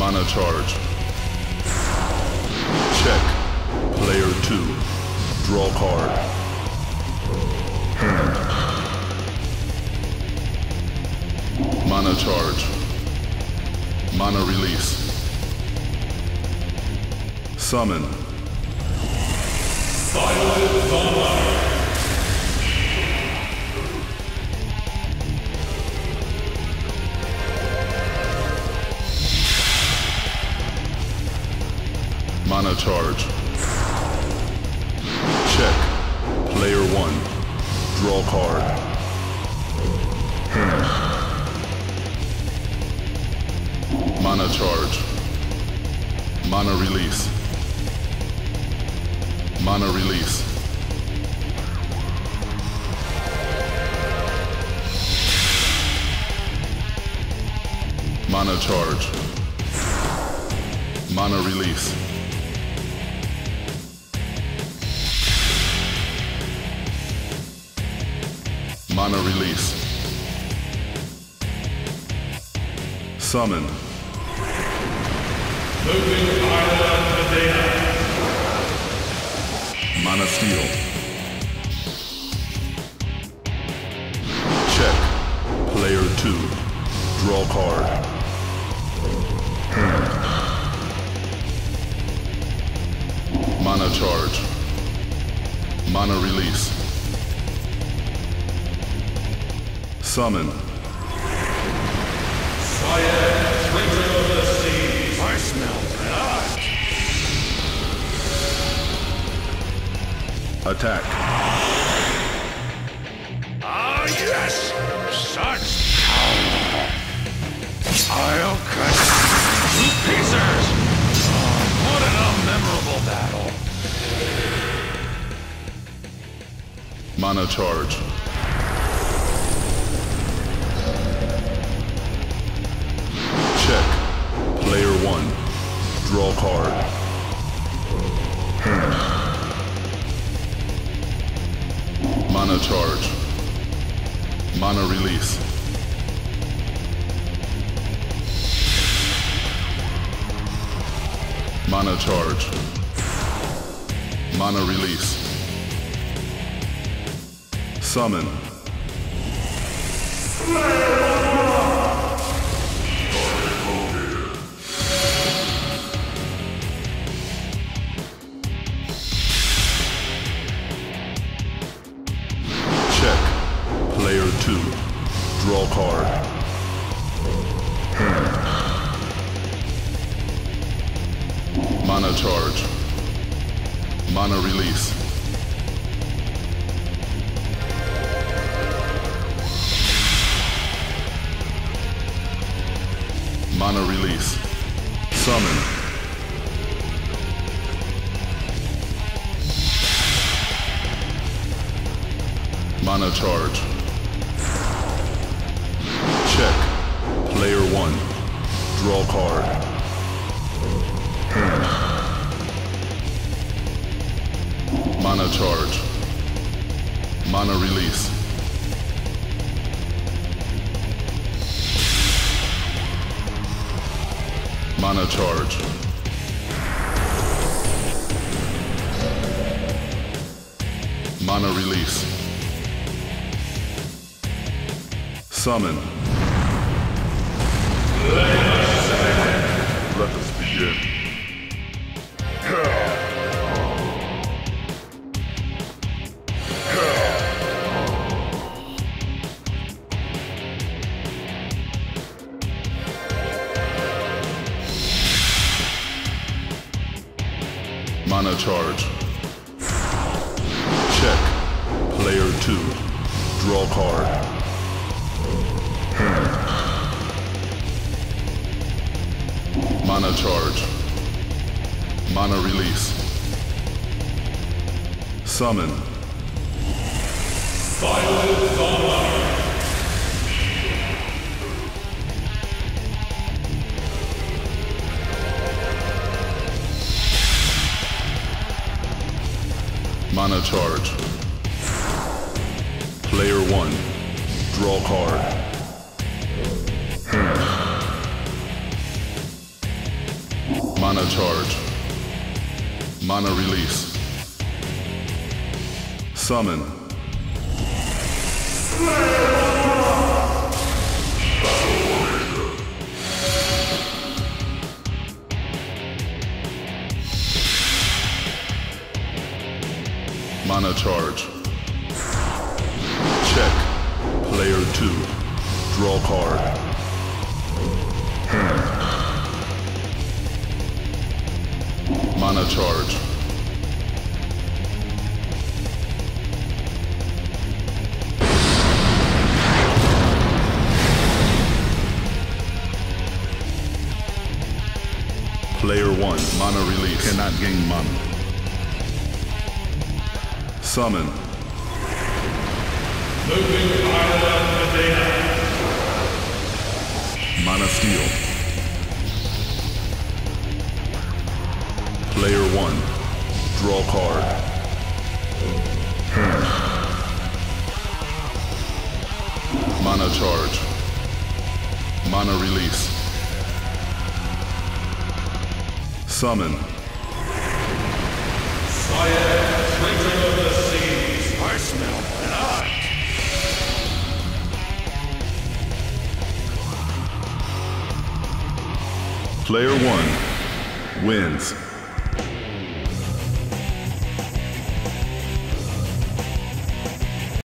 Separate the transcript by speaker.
Speaker 1: Mana charge. Check. Player 2. Draw card. Hand. Mana charge. Mana release. Summon.
Speaker 2: Silent Thunder.
Speaker 1: Mana charge. Check. Player 1. Draw card. Hand. Mana charge. Mana release. Mana release. Mana charge. Mana release. Mana release. Summon.
Speaker 2: Moving Island Medina.
Speaker 1: Mana steal. Check. Player 2. Draw card. Hand. Mana charge. Mana release. Summon.
Speaker 2: Cyan, Prince of the Seas. I smell blood.
Speaker 1: Attack.
Speaker 2: Ah, yes! Such power! I'll cut you to pieces! Oh, what an unmemorable battle!
Speaker 1: Mana charge. Check. Player 1. Draw card. Hand. Mana charge. Mana release. Mana charge. Mana release. Summon. Player 2. Draw card. Hand. Mana charge. Mana release. Mana release. Summon. Mana charge. Check. Player 1. Draw card. Hand. Mana charge. Mana release. Mana charge. Mana release. Summon. Let us begin. Mana charge. Check. Player 2. Draw card. Hand. Mana charge. Mana release. Summon.
Speaker 2: Silent Thunder.
Speaker 1: Mana charge. Player 1. Draw card. Hand. Mana charge. Mana release. Summon. Mana charge. Check. Player 2. Draw card. Hand. Mana charge. Player 1. Mana release. Cannot gain mana. Summon.
Speaker 2: Moving Island Medina.
Speaker 1: Mana steal. Player 1. Draw card. Hand. Mana charge. Mana release. Summon.
Speaker 2: Fire, printing of the seas. I smell blood.
Speaker 1: Player 1 wins.